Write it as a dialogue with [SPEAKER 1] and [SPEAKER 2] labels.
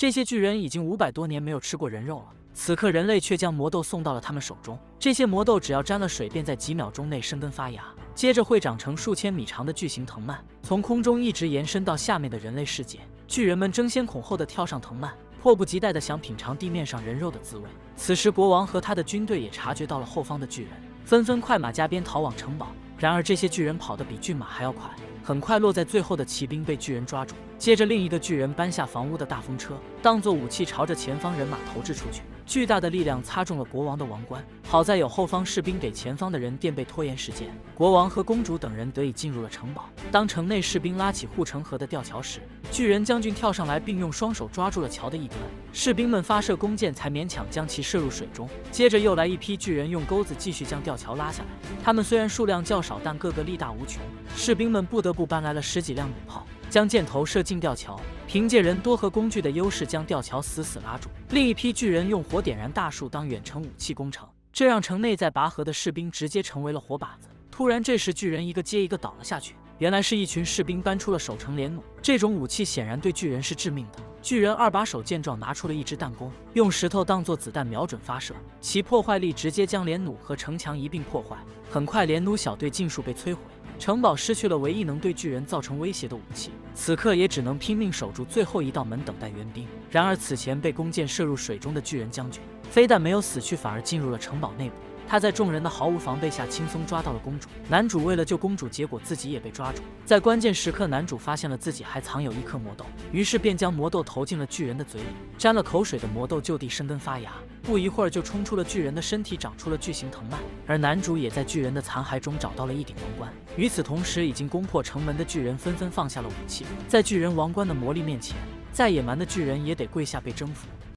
[SPEAKER 1] 这些巨人已经500多年没有吃过人肉了，此刻人类却将魔豆送到了他们手中。这些魔豆只要沾了水，便在几秒钟内生根发芽，接着会长成数千米长的巨型藤蔓，从空中一直延伸到下面的人类世界。巨人们争先恐后地跳上藤蔓，迫不及待地想品尝地面上人肉的滋味。此时，国王和他的军队也察觉到了后方的巨人，纷纷快马加鞭逃往城堡。然而，这些巨人跑得比骏马还要快，很快落在最后的骑兵被巨人抓住。接着，另一个巨人搬下房屋的大风车，当作武器朝着前方人马投掷出去。巨大的力量擦中了国王的王冠，好在有后方士兵给前方的人垫背拖延时间，国王和公主等人得以进入了城堡。当城内士兵拉起护城河的吊桥时，巨人将军跳上来，并用双手抓住了桥的一端，士兵们发射弓箭才勉强将其射入水中。接着又来一批巨人用钩子继续将吊桥拉下来，他们虽然数量较少，但个个力大无穷，士兵们不得不搬来了10几辆弩炮，将箭头射进吊桥，凭借人多和工具的优势将吊桥死死拉住。另一批巨人用火点燃大树当远程武器攻城，这让城内在拔河的士兵直接成为了火把子。突然，这时巨人一个接一个倒了下去，原来是一群士兵搬出了守城连弩，这种武器显然对巨人是致命的。巨人2把手见状，拿出了一支弹弓，用石头当作子弹瞄准发射，其破坏力直接将连弩和城墙一并破坏。很快，连弩小队尽数被摧毁，城堡失去了唯一能对巨人造成威胁的武器，此刻也只能拼命守住最后一道门，等待援兵。然而，此前被弓箭射入水中的巨人将军，非但没有死去，反而进入了城堡内部。他在众人的毫无防备下轻松抓到了公主。男主为了救公主，结果自己也被抓住。在关键时刻，男主发现了自己还藏有一颗魔豆，于是便将魔豆投进了巨人的嘴里。沾了口水的魔豆就地生根发芽，不一会儿就冲出了巨人的身体，长出了巨型藤蔓。而男主也在巨人的残骸中找到了一顶王冠。与此同时，已经攻破城门的巨人纷纷放下了武器，在巨人王冠的魔力面前，再野蛮的巨人也得跪下被征服。